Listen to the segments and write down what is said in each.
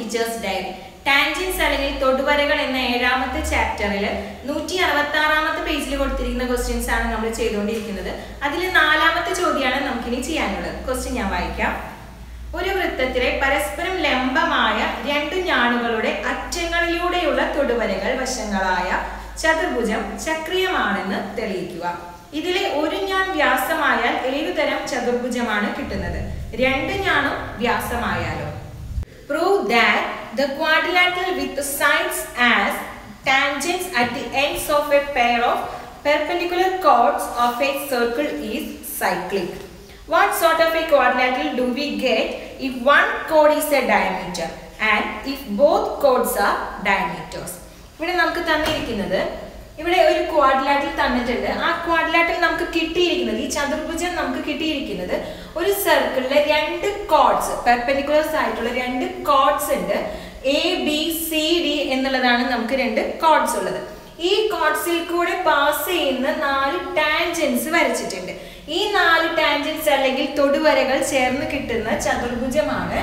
Teachers diary. Tangents അല്ലെങ്കിൽ തൊടുവരകൾ എന്ന 7ാമത്തെ ചാപ്റ്ററിൽ 166ാമത്തെ പേജിൽ കൊടുത്തിരിക്കുന്ന ക്വസ്റ്റ്യൻസ് ആണ് നമ്മൾ ചെയ്തുകൊണ്ടിരിക്കുന്നത്. അതിൽ 4ാമത്തെ ചോദ്യമാണ് നമുക്കിനി ചെയ്യാനുള്ളത്. ക്വസ്റ്റ്യൻ ഞാൻ വായിക്കാം. ഒരു വൃത്തത്തിലെ പരസ്പരം ലംബമായ 2 ഞാണുകളുടെ അറ്റങ്ങളിലൂടെയുള്ള തൊടുവരകൾ വശങ്ങളായ ചതുർഭുജം ചക്രീയമാണെന്ന് തെളിയിക്കുക. ഇതിലെ ഒരു ഞാൺ വ്യാസമായാൽ ഏതുതരം ചതുർഭുജമാണ് കിട്ടുന്നത്? 2 ഞാണും വ്യാസമായാലോ? Prove that the quadrilateral with the sides as tangents at the ends of a pair of perpendicular chords of a circle is cyclic. What sort of a quadrilateral do we get if one chord is a diameter and if both chords are diameters? ഇവിടെ നമുക്ക് തന്നിരിക്കുന്നത്, ഇവിടെ ഒരു quadrilateral തന്നിട്ടുണ്ട്. ആ quadrilateral നമുക്ക് കിട്ടിയിരിക്കുന്നത്, ഈ ചതുർഭുജം നമുക്ക് കിട്ടിയിരിക്കുന്നത് ഒരു സർക്കിളിലെ 2 കോർഡ്സ്, പെർപെൻഡിക്കുലർസ് ആയിട്ടുള്ള 2 കോർഡ്സ് ഉണ്ട്. ABCD എന്നുള്ളതാണ് നമുക്ക് 2 കോർഡ്സ് ഉള്ളത്. ഈ കോർഡ്സിൽ കൂടെ പാസ് ചെയ്യുന്ന 4 ടാൻജൻസ് വരച്ചിട്ടുണ്ട്. ഈ 4 ടാൻജൻസ് അല്ലെങ്കിൽ തൊടുവരകൾ ചേർന്ന് കിട്ടുന്ന ചതുർഭുജമാണ്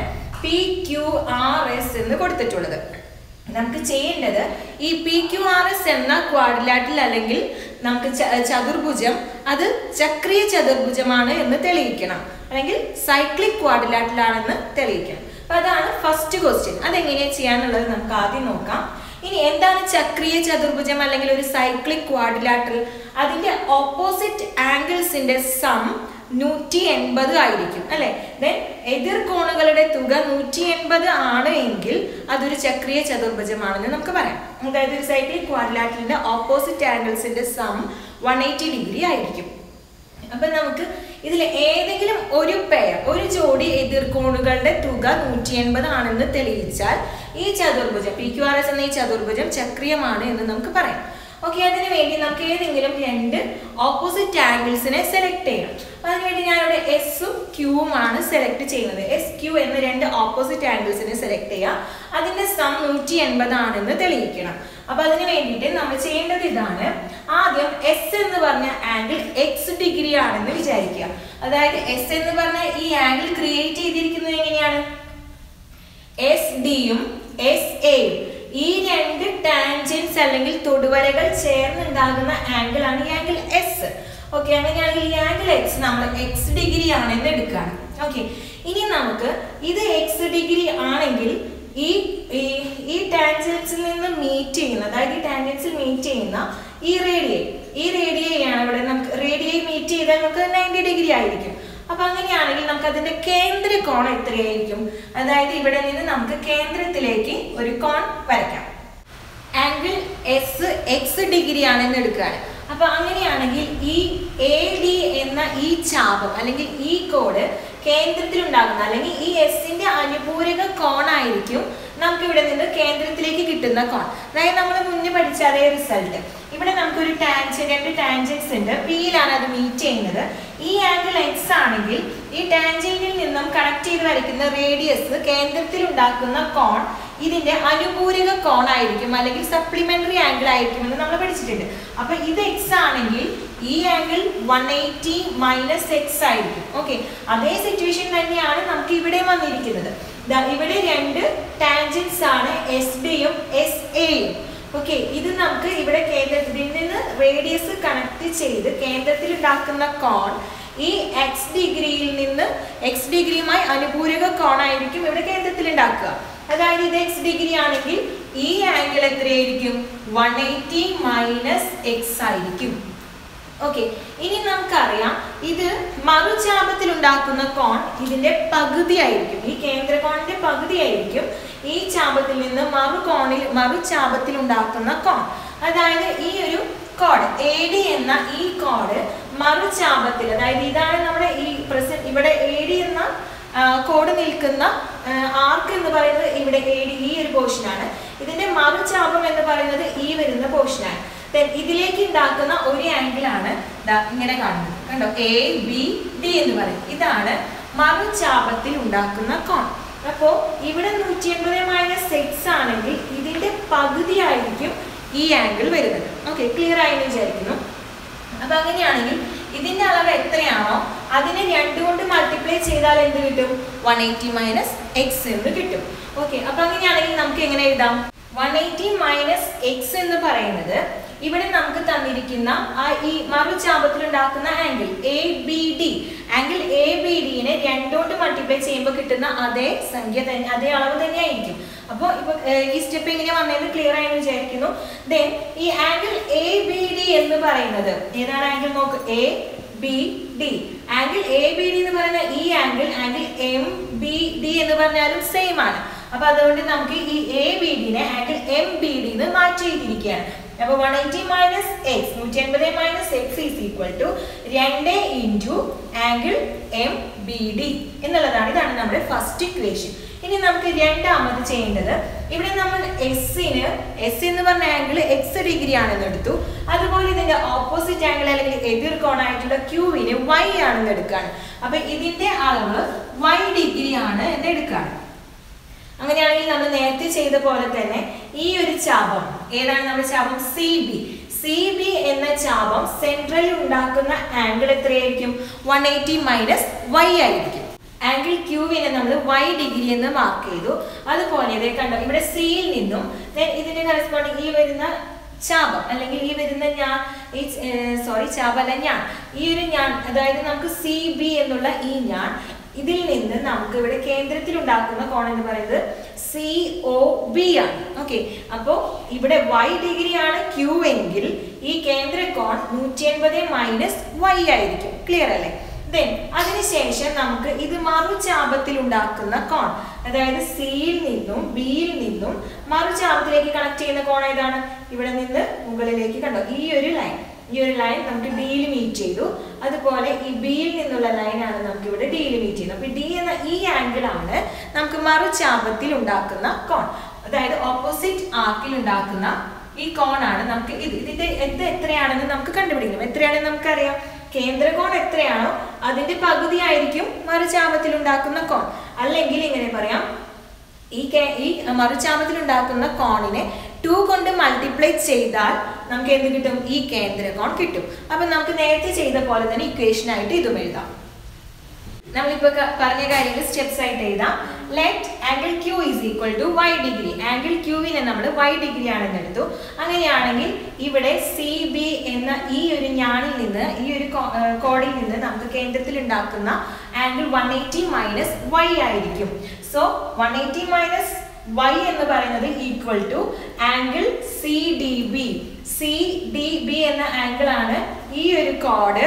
PQRS എന്ന് കൊടുത്തിട്ടുള്ളത്. നമുക്ക് ചെയ്യേണ്ടത് ഈ PQRS എന്ന ക്വാഡ്രിലാറ്ററൽ അല്ലെങ്കിൽ നമുക്ക് ചതുർഭുജം അത് ചക്രീയ ചതുർഭുജമാണ് എന്ന് തെളിയിക്കണം, അല്ലെങ്കിൽ സൈക്ലിക് ക്വാഡ്രിലാറ്ററൽ ആണെന്ന് തെളിയിക്കണം. അപ്പൊ അതാണ് ഫസ്റ്റ് ക്വസ്റ്റ്യൻ. അതെങ്ങനെയാ ചെയ്യാന്നുള്ളത് നമുക്ക് ആദ്യം നോക്കാം. ഇനി എന്താണ് ചക്രീയ ചതുർഭുജം അല്ലെങ്കിൽ ഒരു സൈക്ലിക് ക്വാഡ്രിലാറ്ററൽ? അതിന്റെ ഓപ്പോസിറ്റ് ആംഗിൾസിന്റെ സം 180 ആയിരിക്കും അല്ലെ. ദെൻ എതിർ കോണുകളുടെ തുക 180 ആണ് എങ്കിൽ അതൊരു ചക്രീയ ചതുർഭുജമാണെന്ന് നമുക്ക് പറയാം. അതായത് ഒരു സൈക്ലിക് ക്വാഡ്രിലാറ്ററലിന്റെ ഓപ്പോസിറ്റ് ആംഗിൾസിന്റെ സം 180 ഡിഗ്രി ആയിരിക്കും. അപ്പൊ നമുക്ക് ഇതിൽ ഏതെങ്കിലും ഒരു പെയർ, ഒരു ജോഡി എതിർ കോണുകളുടെ തുക 180 ആണെന്ന് തെളിയിച്ചാൽ ഈ ചതുർഭുജം PQRS എന്ന ഈ ചതുർഭുജം ചക്രീയമാണ് എന്ന് നമുക്ക് പറയാം. ഓക്കെ, അതിനു വേണ്ടി നമുക്ക് ഏതെങ്കിലും 2 ഓപ്പോസിറ്റ് ആംഗിൾസിനെ സെലക്ട് ചെയ്യണം. അതിനുവേണ്ടി ഞാനിവിടെ എസും ക്യൂവും ആണ് സെലക്ട് ചെയ്യുന്നത്. SQ എന്ന 2 ഓപ്പോസിറ്റ് ആംഗിൾസിനെ സെലക്ട് ചെയ്യാം. അതിന്റെ സം 180 ആണെന്ന് തെളിയിക്കണം. അപ്പൊ അതിന് വേണ്ടിയിട്ട് നമ്മൾ ചെയ്യേണ്ടത് ഇതാണ്. ആദ്യം S എന്ന് പറഞ്ഞ ആംഗിൾ X ഡിഗ്രി ആണെന്ന് വിചാരിക്കുക. അതായത് S എന്ന് പറഞ്ഞ ഈ ആംഗിൾ ക്രിയേറ്റ് ചെയ്തിരിക്കുന്നത് എങ്ങനെയാണ്? SD-യും SA-യും ഈ 2 ടാൻജൻസ് അല്ലെങ്കിൽ തൊടുവരകൾ ചേർന്നുണ്ടാകുന്ന ആംഗിൾ ആണ് ഈ ആംഗിൾ S. ഓക്കെ, അങ്ങനെയാണെങ്കിൽ ഈ ആംഗിൾ X നമ്മൾ X ഡിഗ്രി ആണെന്ന് എടുക്കുകയാണ്. ഓക്കെ, ഇനി നമുക്ക് ഇത് X ഡിഗ്രി ആണെങ്കിൽ ഈ ടാൻജൻസിൽ നിന്ന് മീറ്റ് ചെയ്യുന്ന, അതായത് ഈ ടാൻജൻസിൽ മീറ്റ് ചെയ്യുന്ന ഈ റേഡിയയാണ് ഇവിടെ നമുക്ക് റേഡിയൈ മീറ്റ് ചെയ്താൽ നമുക്ക് 90 ഡിഗ്രി ആയിരിക്കും. അപ്പൊ അങ്ങനെയാണെങ്കിൽ നമുക്ക് അതിന്റെ കേന്ദ്ര കോൺ എത്രയായിരിക്കും? അതായത് ഇവിടെ നിന്ന് നമുക്ക് കേന്ദ്രത്തിലേക്ക് ഒരു കോൺ വരയ്ക്കാം. ആംഗിൾ S X ഡിഗ്രി ആണെന്ന് എടുക്കുകയാണ്. അപ്പൊ അങ്ങനെയാണെങ്കിൽ ഈ AD എന്ന ഈ ചാപം അല്ലെങ്കിൽ ഈ കോഡ് കേന്ദ്രത്തിൽ ഉണ്ടാകുന്ന അല്ലെങ്കിൽ ഈ എസിന്റെ അനുപൂരക കോണായിരിക്കും നമുക്ക് ഇവിടെ നിന്ന് കേന്ദ്രത്തിലേക്ക് കിട്ടുന്ന കോൺ. അതായത് നമ്മൾ മുന്നേ പഠിച്ച അതേ റിസൾട്ട്. ഇവിടെ നമുക്കൊരു 2 ടാൻജൻസ് ഉണ്ട്. Pയിലാണ് അത് മീറ്റ് ചെയ്യുന്നത്. ഈ ആംഗിൾ X ആണെങ്കിൽ ഈ ടാൻജന്റിൽ നിന്നും കണക്ട് ചെയ്ത് വരയ്ക്കുന്ന റേഡിയസ് കേന്ദ്രത്തിൽ ഉണ്ടാക്കുന്ന കോൺ ഇതിന്റെ അനുപൂരക കോൺ ആയിരിക്കും, അല്ലെങ്കിൽ സപ്ലിമെന്ററി ആംഗിൾ ആയിരിക്കും എന്ന് നമ്മൾ പഠിച്ചിട്ടുണ്ട്. അപ്പൊ ഇത് X ആണെങ്കിൽ ഈ ആംഗിൾ 180 മൈനസ് X ആയിരിക്കും. ഓക്കെ, അതേ സിറ്റുവേഷൻ തന്നെയാണ് നമുക്ക് ഇവിടെ വന്നിരിക്കുന്നത്. ഇവിടെ 2 ടാൻജൻസ് ആണ് SD-യും SA-യും. ഓക്കെ, ഇത് നമുക്ക് ഇവിടെ കേന്ദ്രത്തിൽ നിന്ന് റേഡിയസ് കണക്ട് ചെയ്ത് കേന്ദ്രത്തിൽ ഉണ്ടാക്കുന്ന കോൺ ഈ X ഡിഗ്രിയുമായി അനുപൂരക കോൺ ആയിരിക്കും ഇവിടെ കേന്ദ്രത്തിൽ ഉണ്ടാക്കുക. അതായത് ഇത് X ഡിഗ്രി ആണെങ്കിൽ ഈ ആംഗിൾ എത്രയായിരിക്കും? 180 മൈനസ് X ആയിരിക്കും. ഓക്കെ, ഇനി നമുക്കറിയാം ഇത് മറുചാപത്തിൽ ഉണ്ടാക്കുന്ന കോൺ ഇതിന്റെ പകുതി ആയിരിക്കും. ഈ കേന്ദ്ര കോണിന്റെ പകുതി ആയിരിക്കും ഈ ചാപത്തിൽ നിന്ന് മറുചാപത്തിൽ ഉണ്ടാക്കുന്ന കോൺ. അതായത് ഈ ഒരു കോഡ് AD എന്ന ഈ കോഡ് മറുചാപത്തിൽ, അതായത് ഇതാണ് നമ്മുടെ ഈ പ്രസന്റ് ഇവിടെ AD എന്ന കോഡ് നിൽക്കുന്ന ആർക്ക് എന്ന് പറയുന്നത് ഇവിടെ AD ഈ ഒരു പോർഷനാണ്. ഇതിന്റെ മറുചാപം എന്ന് പറയുന്നത് ഈ വരുന്ന പോർഷനാണ്. ഇതിലേക്ക് ഉണ്ടാക്കുന്ന ഒരു ആംഗിൾ ആണ് ഇങ്ങനെ കാണുന്നത്, കണ്ടോ? ABD എന്ന് പറയും. ഇതാണ് മറുചാപത്തിൽ ഉണ്ടാക്കുന്ന കോൺ. അപ്പോൾ ഇവിടെ 180 മൈനസ് X ആണെങ്കിൽ ഇതിന്റെ പകുതി ആയിരിക്കും ഈ ആംഗിൾ വരുന്നത്. ഓക്കെ, ക്ലിയർ ആയെന്ന് വിചാരിക്കുന്നു. അപ്പൊ അങ്ങനെയാണെങ്കിൽ ഇതിന്റെ അളവ് എത്രയാണോ അതിനെ 2 കൊണ്ട് മൾട്ടിപ്ലൈ ചെയ്താൽ എന്ത് കിട്ടും? 180 മൈനസ് എക്സ് എന്ന് കിട്ടും. ഓക്കെ, അപ്പൊ അങ്ങനെയാണെങ്കിൽ നമുക്ക് എങ്ങനെ എഴുതാം? 180 മൈനസ് എക്സ് എന്ന് പറയുന്നത് ഇവിടെ നമുക്ക് തന്നിരിക്കുന്ന ഈ മറുചാപത്തിൽ ഉണ്ടാക്കുന്ന angle A B D, angle A B ഡിനെ 2 കൊണ്ട് മൾട്ടിപ്ലൈ ചെയ്യുമ്പോൾ കിട്ടുന്ന അതേ സംഖ്യ തന്നെ, അതേ അളവ് തന്നെ ആയിരിക്കും. അപ്പോൾ ഇപ്പൊ ഈ സ്റ്റെപ്പ് എങ്ങനെ വന്നതെന്ന് ക്ലിയർ ആയെന്ന് വിചാരിക്കുന്നു. ദെൻ ഈ ആംഗിൾ എ ബി ഡി എന്ന് പറയുന്നത് ഏതാണ് ആംഗിൾ? നോക്ക്, A B D. Angle A B D എന്ന് പറയുന്ന ഈ ആംഗിൾ എം ബി ഡി എന്ന് പറഞ്ഞാലും സെയിം ആണ്. അപ്പൊ അതുകൊണ്ട് നമുക്ക് ഈ എ ബി ഡിനെ ആംഗിൾ എം ബി ഡി എന്ന് മാറ്റി എഴുതിയിരിക്കുകയാണ്. അപ്പൊ 180 minus X, 180 minus X is equal to 2 into angle M B D എന്നുള്ളതാണ്. ഇതാണ് നമ്മുടെ ഫസ്റ്റ് ഇക്വേഷൻ. ഇനി നമുക്ക് രണ്ടാമത് ചെയ്യേണ്ടത്, ഇവിടെ നമ്മൾ എസ് എന്ന് പറഞ്ഞ ആംഗിൾ എക്സ് ഡിഗ്രി ആണെന്ന് എടുത്തു. അതുപോലെ ഇതിന്റെ ഓപ്പോസിറ്റ് ആംഗിൾ അല്ലെങ്കിൽ എതിർ കോണായിട്ടുള്ള ക്യൂവിന് വൈ ആണെന്ന് എടുക്കുകയാണ്. അപ്പൊ ഇതിന്റെ അളവ് വൈ ഡിഗ്രി ആണ് എന്ന് എടുക്കുകയാണ്. അങ്ങനെയാണെങ്കിൽ നമ്മൾ നേരത്തെ ചെയ്ത പോലെ തന്നെ ഈ ഒരു ചാപം ഏതാണ്? നമ്മുടെ ചാപം സി ബി എന്ന ചാപം സെൻട്രലിൽ ഉണ്ടാക്കുന്ന ആംഗിൾ എത്രയായിരിക്കും? 180 മൈനസ് വൈ ആയിരിക്കും. ആംഗിൾ ക്യൂവിനെ നമ്മൾ വൈ ഡിഗ്രി എന്ന് മാർക്ക് ചെയ്തു. അതുപോലെ ഇതേ കണ്ടോ, ഇവിടെ സിയിൽ നിന്നും ഇതിന്റെ കറസ്പോണ്ടിങ് ഈ വരുന്ന ചാപം അല്ലെങ്കിൽ ഈ വരുന്ന ഞാൻ ഈ ഒരു ഞാൻ, അതായത് നമുക്ക് സി ബി എന്നുള്ള ഈ ഞാൻ, ഇതിൽ നിന്ന് നമുക്ക് ഇവിടെ കേന്ദ്രത്തിൽ ഉണ്ടാക്കുന്ന കോൺ എന്ന് പറയുന്നത് COB ആണ്. ഓക്കെ, അപ്പോ ഇവിടെ y ഡിഗ്രി ആണ് Q എങ്കിൽ ഈ കേന്ദ്ര കോൺ 180 മൈനസ് y ആയിരിക്കും. ക്ലിയർ അല്ലേ? ദെൻ അതിനുശേഷം നമുക്ക് ഇത് മറുചാപത്തിൽ ഉണ്ടാക്കുന്ന കോൺ, അതായത് സിയിൽ നിന്നും ബിയിൽ നിന്നും മറുചാപത്തിലേക്ക് കണക്ട് ചെയ്യുന്ന കോൺ ഏതാണ്? ഇവിടെ നിന്ന് മുകളിലേക്ക് കണ്ടോ, ഈ ഒരു ലൈൻ നമുക്ക് ഡിയിൽ മീറ്റ് ചെയ്തു. അതുപോലെ ഈ ബിയിൽ നിന്നുള്ള ലൈനാണ് നമുക്ക് ഇവിടെ ഡിയിൽ മീറ്റ് ചെയ്യുന്നത്. അപ്പൊ ഡി എന്ന ഈ ആംഗിൾ ആണ് നമുക്ക് മറുചാപത്തിൽ ഉണ്ടാക്കുന്ന കോൺ, അതായത് ഓപ്പോസിറ്റ് ആർക്കിൽ ഉണ്ടാക്കുന്ന ഈ കോൺ ആണ് നമുക്ക് ഇതിന്റെ എത്രയാണെന്ന് നമുക്ക് കണ്ടുപിടിക്കണം. എത്രയാണെന്ന് നമുക്കറിയാം, കേന്ദ്രകോൺ എത്രയാണോ അതിന്റെ പകുതി ആയിരിക്കും മറുചാപത്തിൽ ഉണ്ടാക്കുന്ന കോൺ. അല്ലെങ്കിൽ ഇങ്ങനെ പറയാം, ഈ മറുചാപത്തിൽ ഉണ്ടാക്കുന്ന കോണിനെ 2 കൊണ്ട് മൾട്ടിപ്ലൈ ചെയ്താൽ നമുക്ക് എന്ത് കിട്ടും? ഈ കേന്ദ്രകോൺ കിട്ടും. അപ്പൊ നമുക്ക് നേരത്തെ ചെയ്ത പോലെ തന്നെ ഇക്വേഷൻ ആയിട്ട് ഇതും എഴുതാം. നമ്മളിപ്പോ പറഞ്ഞ കാര്യങ്ങൾ സ്റ്റെപ്സ് ആയിട്ട് എഴുതാം. Let angle Q is equal to Y degree. Angle ക്യൂവിനെ നമ്മൾ വൈ ഡിഗ്രി ആണെന്ന് എടുത്തു. അങ്ങനെയാണെങ്കിൽ ഇവിടെ സി ബി എന്ന ഈ ഒരു ഞാനിൽ നിന്ന്, ഈ ഒരു കോഡിൽ നിന്ന് നമുക്ക് കേന്ദ്രത്തിൽ ഉണ്ടാക്കുന്ന ആംഗിൾ 180 മൈനസ് വൈ ആയിരിക്കും. സോ 180 മൈനസ് y എന്ന് പറയുന്നത് ഈക്വൽ ടു ആംഗിൾ CDB എന്ന ആംഗിൾ ആണ് ഈ ഒരു കോഡ്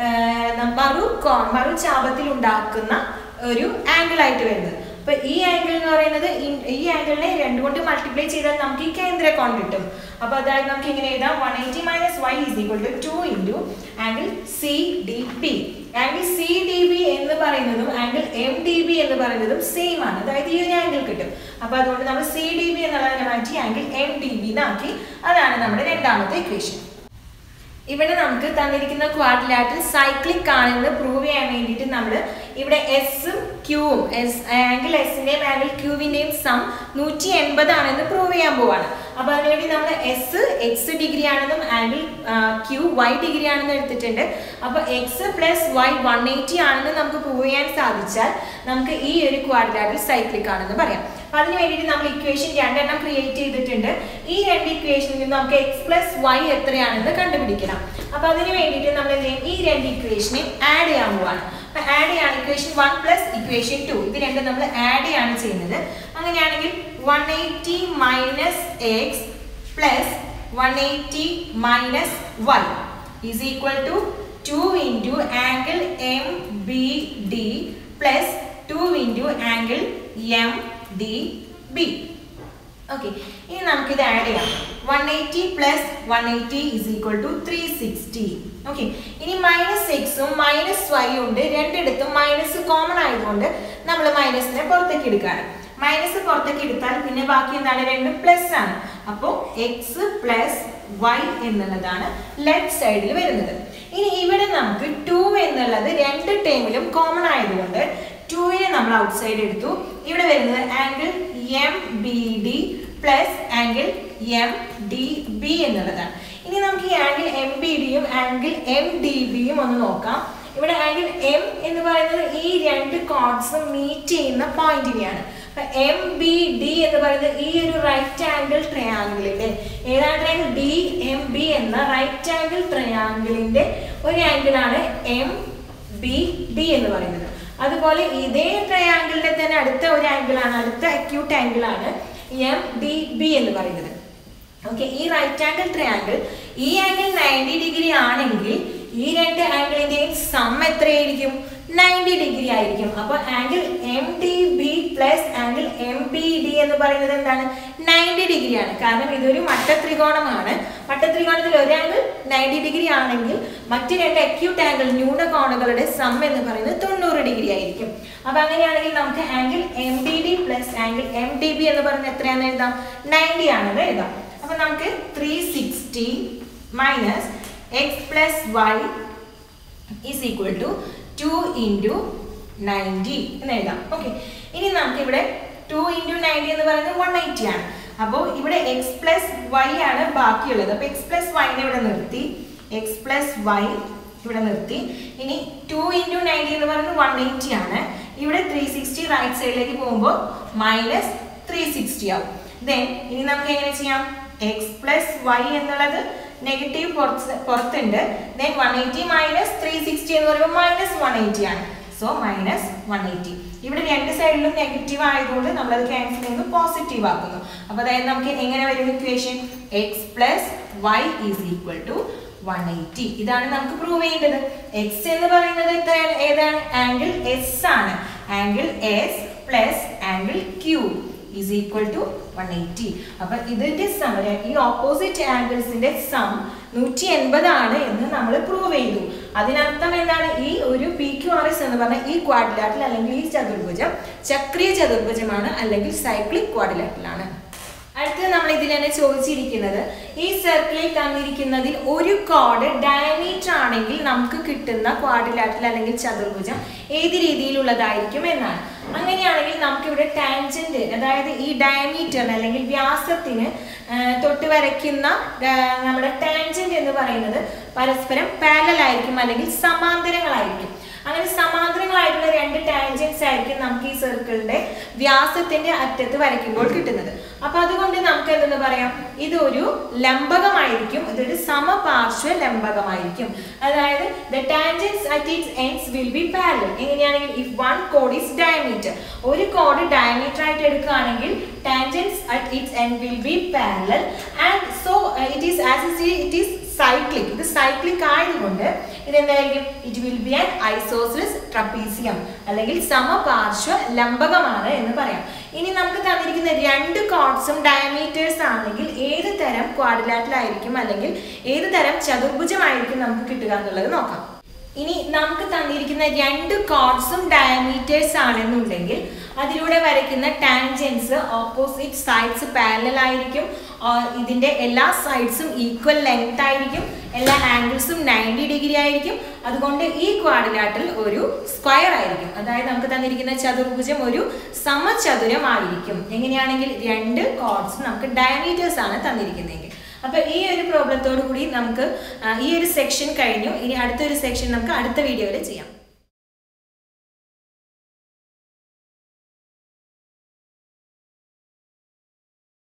മറുചാപത്തിൽ ഉണ്ടാക്കുന്ന ഒരു ആംഗിൾ ആയിട്ട് വരുന്നത്. അപ്പൊ ഈ ആംഗിൾ എന്ന് പറയുന്നത് ഈ ആംഗിളിനെ 2 കൊണ്ട് മൾട്ടിപ്ലൈ ചെയ്താൽ നമുക്ക് ഈ കേന്ദ്ര കോൺ കിട്ടും. അപ്പൊ അതായത് നമുക്ക് ഇങ്ങനെ എഴുതാം, 180 minus Y is equal to 2 into angle CDB. Angle CDB എന്ന് പറയുന്നതും ആംഗിൾ MDB എന്ന് പറയുന്നതും സെയിം ആണ്, അതായത് ഈ ഒരു ആംഗിൾ കിട്ടും. അപ്പൊ അതുകൊണ്ട് നമ്മൾ CDB എന്നുള്ളതിനെ മാറ്റി ആംഗിൾ MDB എന്നാക്കി. അതാണ് നമ്മുടെ രണ്ടാമത്തെ ഇക്വേഷൻ. ഇവിടെ നമുക്ക് തന്നിരിക്കുന്ന ക്വാഡ്രിലാറ്ററൽ സൈക്ലിക് ആണെന്ന് പ്രൂവ് ചെയ്യാൻ വേണ്ടിയിട്ട് നമ്മൾ ഇവിടെ എസും ക്യൂവും, ആംഗിൾ എസിന്റെയും ആംഗിൾ ക്യൂവിന്റെയും സം 180 ആണെന്ന് പ്രൂവ് ചെയ്യാൻ പോവാണ്. അപ്പൊ അതിനുവേണ്ടി നമ്മൾ എസ് എക്സ് ഡിഗ്രി ആണെന്നും ആംഗിൾ ക്യൂ വൈ ഡിഗ്രി ആണെന്ന് എടുത്തിട്ടുണ്ട്. അപ്പൊ എക്സ് പ്ലസ് വൈ 180 ആണെന്ന് നമുക്ക് പ്രൂവ് ചെയ്യാൻ സാധിച്ചാൽ നമുക്ക് ഈ ഒരു ക്വാഡ്രിലാറ്ററൽ സൈക്ലിക് ആണെന്ന് പറയാം. അപ്പൊ അതിന് വേണ്ടിയിട്ട് നമ്മൾ ഇക്വേഷൻ 2 ക്രിയേറ്റ് ചെയ്തിട്ടുണ്ട്. ഈ 2 ഇക്വേഷനിൽ നിന്ന് നമുക്ക് എക്സ് പ്ലസ് വൈ എത്രയാണെന്ന് കണ്ടുപിടിക്കണം. അപ്പൊ അതിന് വേണ്ടിയിട്ട് നമ്മൾ എന്ത് ചെയ്യും? ഈ 2 ഇക്വേഷനെ ആഡ് ചെയ്യാൻ പോവാണ്. അപ്പൊ ആഡ് ചെയ്യാണ് ഇക്വേഷൻ 1 പ്ലസ് ഇക്വേഷൻ 2, ഇത് രണ്ടും നമ്മൾ ആഡ് ചെയ്യാണ് ചെയ്യുന്നത്. അങ്ങനെയാണെങ്കിൽ 180 minus X plus 180 minus Y is equal to 2 into angle MBD plus 2 into angle MDB. Okay, ഇനി നമുക്കിത് ആഡ് ചെയ്യാം. 180 plus 180 is equal to 360. Okay, ഇനി മൈനസ് എക്സും മൈനസ് വൈയും ഉണ്ട്, രണ്ടിടത്തും മൈനസ് കോമൺ ആയതുകൊണ്ട് നമ്മൾ മൈനസിനെ പുറത്തേക്ക് എടുക്കുകയാണ്. മൈനസ് പുറത്തേക്ക് എടുത്താൽ പിന്നെ ബാക്കി എന്താണ്? രണ്ടും പ്ലസ് ആണ്. അപ്പോൾ എക്സ് പ്ലസ് വൈ എന്നുള്ളതാണ് ലെഫ്റ്റ് സൈഡിൽ വരുന്നത്. ഇനി ഇവിടെ നമുക്ക് 2 എന്നുള്ളത് 2 ടേമിലും കോമൺ ആയതുകൊണ്ട് 2നെ നമ്മൾ ഔട്ട് സൈഡ് എടുത്തു. ഇവിടെ വരുന്നത് angle MBD plus angle MDB എന്നുള്ളതാണ്. ഇനി നമുക്ക് ഈ ആംഗിൾ MBDയും ആംഗിൾ MDBയും ഒന്ന് നോക്കാം. ഇവിടെ ആംഗിൾ എം എന്ന് പറയുന്നത് ഈ രണ്ട് കോർഡ്സും മീറ്റ് ചെയ്യുന്ന പോയിന്റിനെയാണ്. അപ്പൊ എം ബി ഡി എന്ന് പറയുന്നത് ഈ ഒരു റൈറ്റ് ആംഗിൾ ട്രയാംഗിളിന്റെ ഏതാണ് ട്രയാംഗിൾ ഡി എം ബി എന്ന റൈറ്റ് ആംഗിൾ ട്രയാംഗിളിന്റെ ഒരു ആംഗിളാണ് എം ബി ഡി എന്ന് പറയുന്നത്. അതുപോലെ ഇതേ ട്രയാംഗിളിന്റെ തന്നെ അടുത്ത ഒരു ആംഗിളാണ്, അടുത്ത അക്യൂട്ട് ആംഗിളാണ് എം ഡി ബി എന്ന് പറയുന്നത്. ഓക്കെ, ഈ റൈറ്റ് ആംഗിൾ ട്രയാംഗിൾ ഈ ആംഗിൾ 90 ഡിഗ്രി ആണെങ്കിൽ ഈ രണ്ട് ആംഗിളിന്റെയും സം എത്രയായിരിക്കും? 90 ഡിഗ്രി ആയിരിക്കും. അപ്പൊ angle M D B plus angle M B D എന്ന് പറയുന്നത് എന്താണ്? 90 ഡിഗ്രിയാണ്. കാരണം ഇതൊരു മട്ടത്രികോണമാണ്. മട്ടത്രികോണത്തിൽ ഒരു ആംഗിൾ 90 ഡിഗ്രി ആണെങ്കിൽ മറ്റ് രണ്ട് അക്യൂട്ട് ആംഗിൾ ന്യൂനകോണുകളുടെ സം എന്ന് പറയുന്നത് 90 ഡിഗ്രി ആയിരിക്കും. അപ്പൊ അങ്ങനെയാണെങ്കിൽ നമുക്ക് angle M B D plus angle M D B എന്ന് പറയുന്നത് എത്രയാണെന്ന് എഴുതാം? 90 ആണെന്ന് എഴുതാം. അപ്പൊ നമുക്ക് 360 minus X plus Y is equal to 2 into 90 എന്ന് എഴുതാം. ഓക്കെ, ഇനി നമുക്ക് ഇവിടെ 2 into 90 എന്ന് പറയുന്നത് 180 ആണ്. അപ്പോൾ ഇവിടെ എക്സ് പ്ലസ് വൈ ആണ് ബാക്കിയുള്ളത്. അപ്പൊ എക്സ് പ്ലസ് വൈനെ ഇവിടെ നിർത്തി, എക്സ് പ്ലസ് വൈ ഇവിടെ നിർത്തി. ഇനി 2 into 90 എന്ന് പറയുന്നത് 180 ആണ്. ഇവിടെ 360 റൈറ്റ് സൈഡിലേക്ക് പോകുമ്പോൾ മൈനസ് 360 ആവും. ദെൻ ഇനി നമുക്ക് എങ്ങനെ ചെയ്യാം? എക്സ് പ്ലസ് വൈ എന്നുള്ളത് നെഗറ്റീവ് പുറത്തുണ്ട്. ദെൻ 180 മൈനസ് 360 എന്ന് പറയുമ്പോൾ മൈനസ് 180 ആണ്. So minus 180. ഇവിടെ രണ്ട് സൈഡിലും നെഗറ്റീവ് ആയതുകൊണ്ട് നമ്മളത് ക്യാൻസൽ ചെയ്യുന്നു, പോസിറ്റീവ് ആക്കുന്നു. അപ്പൊ അതായത് നമുക്ക് എങ്ങനെ വരും equation? X plus Y is equal to 180. ഇതാണ് നമുക്ക് പ്രൂവ് ചെയ്യേണ്ടത്. എക്സ് എന്ന് പറയുന്നത് എത്രയാണ്? ഏതാണ്? ആംഗിൾ എസ് ആണ്. Angle S plus angle Q is equal to 180. അപ്പൊ ഇതിന്റെ സം, ഈ ഓപ്പോസിറ്റ് ആംഗിൾസിന്റെ സം 180 ആണ് എന്ന് നമ്മൾ പ്രൂവ് ചെയ്തു. അതിനർത്ഥം എന്താണ്? ഈ ഒരു പി ക്യു ആർ എസ് എന്ന് പറഞ്ഞ ഈ ക്വാഡ്രിലാറ്ററൽ അല്ലെങ്കിൽ ഈ ചതുർഭുജം ചക്രീയ ചതുർഭുജമാണ് അല്ലെങ്കിൽ സൈക്ലിക് ക്വാഡ്രിലാറ്ററൽ ആണ്. അടുത്തത് നമ്മൾ ഇതിൽ തന്നെ ചോദിച്ചിരിക്കുന്നത് ഈ സർക്കിളിൽ തന്നിരിക്കുന്നതിൽ ഒരു കോഡ് ഡയമീറ്റർ ആണെങ്കിൽ നമുക്ക് കിട്ടുന്ന ക്വാഡ്രിലാറ്ററൽ അല്ലെങ്കിൽ ചതുർഭുജം ഏത് രീതിയിലുള്ളതായിരിക്കും എന്നാണ്. അങ്ങനെയാണെങ്കിൽ നമുക്കിവിടെ ടാൻജന്റ്, അതായത് ഈ ഡയമീറ്ററിന് അല്ലെങ്കിൽ വ്യാസത്തിന് തൊട്ട് വരയ്ക്കുന്ന നമ്മുടെ ടാൻജന്റ് എന്ന് പറയുന്നത് പരസ്പരം പാരലൽ ആയിരിക്കും അല്ലെങ്കിൽ സമാന്തരങ്ങളായിരിക്കും. അങ്ങനെ സമാന്തരങ്ങളായിട്ടുള്ള രണ്ട് ടാൻജൻസ് ആയിരിക്കും നമുക്ക് ഈ സർക്കിളിന്റെ വ്യാസത്തിന്റെ അറ്റത്ത് വരയ്ക്കുമ്പോൾ കിട്ടുന്നത്. അപ്പൊ അതുകൊണ്ട് നമുക്ക് എന്തെന്ന് പറയാം? ഇതൊരു ലംബകമായിരിക്കും, ഇതൊരു സമപാർശ്വ ലംബകമായിരിക്കും. അതായത് the tangents at its ends will be parallel. എങ്ങനെയാണെങ്കിൽ if one chord is diameter, ഒരു കോഡ് ഡയമീറ്റർ ആയിട്ട് എടുക്കുകയാണെങ്കിൽ tangents at its end will be parallel and so it is as it is cyclic. ഇത് സൈക്ലിക് ആയതുകൊണ്ട് ഇതെന്തായിരിക്കും? It will be an isosceles trapezium അല്ലെങ്കിൽ സമപാർശ്വ ലംബകമാണ് എന്ന് പറയാം. ഇനി നമുക്ക് തന്നിരിക്കുന്ന രണ്ട് കോർഡ്സും ഡയമീറ്റേഴ്സ് ആണെങ്കിൽ ഏത് തരം ക്വാഡ്രിലാറ്ററൽ ആയിരിക്കും അല്ലെങ്കിൽ ഏത് തരം ചതുർഭുജമായിരിക്കും നമുക്ക് കിട്ടുക എന്നുള്ളത് നോക്കാം. ഇനി നമുക്ക് തന്നിരിക്കുന്ന രണ്ട് കോർഡ്സും ഡയമീറ്റേഴ്സ് ആണെന്നുണ്ടെങ്കിൽ അതിലൂടെ വരയ്ക്കുന്ന ടാൻജൻസ് ഓപ്പോസിറ്റ് സൈഡ്സ് പാരലൽ ആയിരിക്കും. ഇതിന്റെ എല്ലാ സൈഡ്സും ഈക്വൽ ലെങ്ത് ആയിരിക്കും. എല്ലാ ആംഗിൾസും 90 ഡിഗ്രി ആയിരിക്കും. അതുകൊണ്ട് ഈ ക്വാഡ്രിലാറ്ററൽ ഒരു സ്ക്വയർ ആയിരിക്കും. അതായത് നമുക്ക് തന്നിരിക്കുന്ന ചതുർഭുജം ഒരു സമചതുരമായിരിക്കും. എങ്ങനെയാണെങ്കിൽ രണ്ട് കോർഡ്സ് നമുക്ക് ഡയമീറ്റേഴ്സ് ആണ് തന്നിരിക്കുന്നതെങ്കിൽ. അപ്പൊ ഈ ഒരു പ്രോബ്ലത്തോടു കൂടി നമുക്ക് ഈ ഒരു സെക്ഷൻ കഴിഞ്ഞു. ഇനി അടുത്തൊരു സെക്ഷൻ നമുക്ക് അടുത്ത വീഡിയോയിൽ ചെയ്യാം.